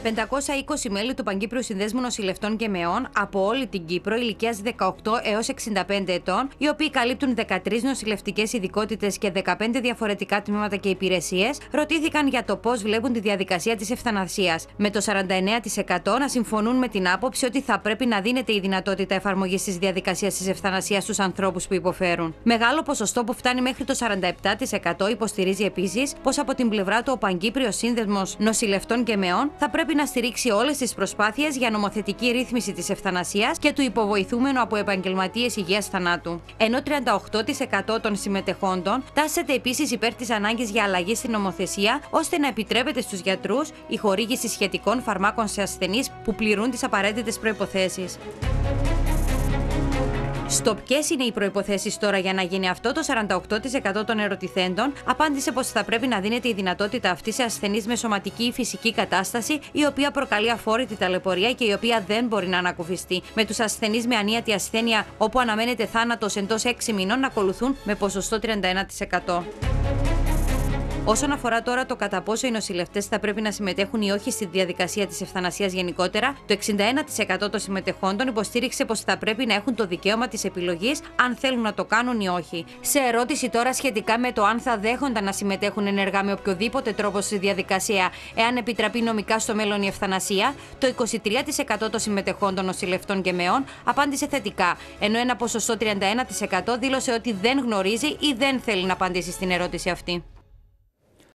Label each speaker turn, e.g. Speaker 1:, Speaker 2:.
Speaker 1: 520 μέλη του Παγκύπριου Συνδέσμου Νοσηλευτών και Μεών από όλη την Κύπρο ηλικίας 18 έως 65 ετών, οι οποίοι καλύπτουν 13 νοσηλευτικές ειδικότητες και 15 διαφορετικά τμήματα και υπηρεσίες, ρωτήθηκαν για το πώς βλέπουν τη διαδικασία της ευθανασίας. Με το 49% να συμφωνούν με την άποψη ότι θα πρέπει να δίνεται η δυνατότητα εφαρμογής της διαδικασίας της ευθανασίας στους ανθρώπους που υποφέρουν. Μεγάλο ποσοστό που φτάνει μέχρι το 47% υποστηρίζει επίσης πως από την πλευρά του ο Παγκύπριος Σύνδεσμος Νοσηλευτών και Μεών θα πρέπει να στηρίξει όλες τις προσπάθειες για νομοθετική ρύθμιση της ευθανασίας και του υποβοηθούμενου από επαγγελματίες υγείας θανάτου. Ενώ 38% των συμμετεχόντων τάσσεται επίσης υπέρ της ανάγκης για αλλαγή στην νομοθεσία, ώστε να επιτρέπεται στους γιατρούς η χορήγηση σχετικών φαρμάκων σε ασθενείς που πληρούν τις απαραίτητες προϋποθέσεις. Στο ποιες είναι οι προϋποθέσεις τώρα για να γίνει αυτό, το 48% των ερωτηθέντων απάντησε πως θα πρέπει να δίνεται η δυνατότητα αυτή σε ασθενείς με σωματική ή φυσική κατάσταση, η οποία προκαλεί αφόρητη ταλαιπωρία και η οποία δεν μπορεί να ανακουφιστεί, με τους ασθενείς με ανίατη ασθένεια όπου αναμένεται θάνατος εντός 6 μηνών να ακολουθούν με ποσοστό 31%. Όσον αφορά τώρα το κατά πόσο οι νοσηλευτές θα πρέπει να συμμετέχουν ή όχι στη διαδικασία της ευθανασίας γενικότερα, το 61% των συμμετεχόντων υποστήριξε πως θα πρέπει να έχουν το δικαίωμα της επιλογής αν θέλουν να το κάνουν ή όχι. Σε ερώτηση τώρα σχετικά με το αν θα δέχονταν να συμμετέχουν ενεργά με οποιοδήποτε τρόπο στη διαδικασία, εάν επιτραπεί νομικά στο μέλλον η ευθανασία, το 23% των συμμετεχόντων νοσηλευτών και μεών απάντησε θετικά, ενώ ένα ποσοστό 31% δήλωσε ότι δεν γνωρίζει ή δεν θέλει να απαντήσει στην ερώτηση αυτή.